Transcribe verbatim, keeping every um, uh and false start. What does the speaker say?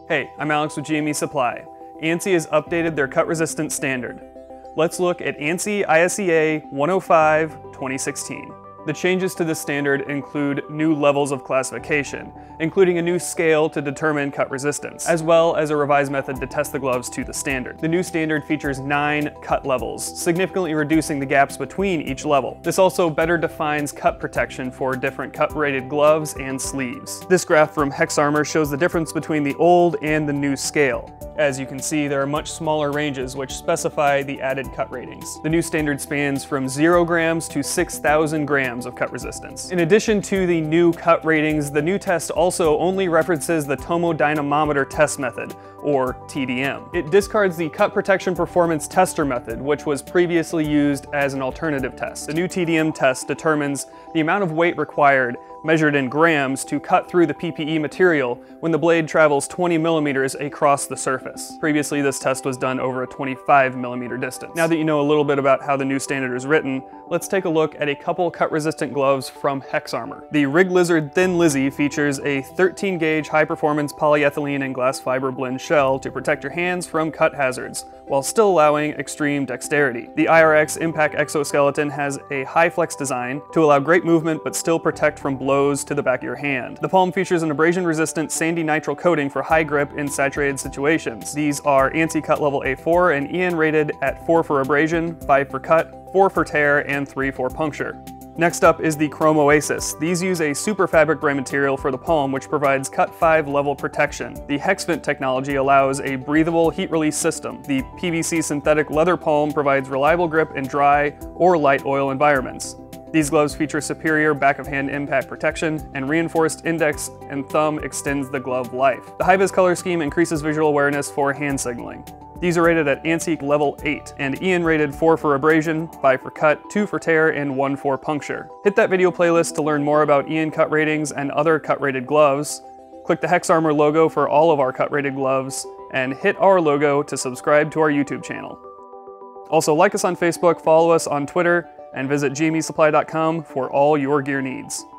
Hey, I'm Alex with G M E Supply. ANSI has updated their cut resistance standard. Let's look at ANSI I S E A one oh five twenty sixteen. The changes to this standard include new levels of classification, including a new scale to determine cut resistance, as well as a revised method to test the gloves to the standard. The new standard features nine cut levels, significantly reducing the gaps between each level. This also better defines cut protection for different cut-rated gloves and sleeves. This graph from HexArmor shows the difference between the old and the new scale. As you can see, there are much smaller ranges which specify the added cut ratings. The new standard spans from zero grams to six thousand grams of cut resistance. In addition to the new cut ratings, the new test also only references the tomodynamometer test method, or T D M. It discards the cut protection performance tester method, which was previously used as an alternative test. The new T D M test determines the amount of weight required, measured in grams, to cut through the P P E material when the blade travels twenty millimeters across the surface. Previously, this test was done over a twenty-five millimeter distance. Now that you know a little bit about how the new standard is written, let's take a look at a couple cut-resistant gloves from HexArmor. The Rig Lizard Thin Lizzy features a thirteen gauge high-performance polyethylene and glass fiber blend shell to protect your hands from cut hazards, while still allowing extreme dexterity. The I R X Impact exoskeleton has a high flex design to allow great movement but still protect from blows to the back of your hand. The palm features an abrasion-resistant sandy nitrile coating for high grip in saturated situations. These are ANSI cut level A four and E N rated at four for abrasion, five for cut, four for tear, and three for puncture. Next up is the Chrome Oasis. These use a super fabric brand material for the palm, which provides cut five level protection. The HexVent technology allows a breathable heat release system. The P V C synthetic leather palm provides reliable grip in dry or light oil environments. These gloves feature superior back of hand impact protection, and reinforced index and thumb extends the glove life. The high-vis color scheme increases visual awareness for hand signaling. These are rated at ANSI level eight, and E N rated four for abrasion, five for cut, two for tear, and one for puncture. Hit that video playlist to learn more about E N cut ratings and other cut-rated gloves. Click the HexArmor logo for all of our cut-rated gloves, and hit our logo to subscribe to our YouTube channel. Also, like us on Facebook, follow us on Twitter, and visit G M E supply dot com for all your gear needs.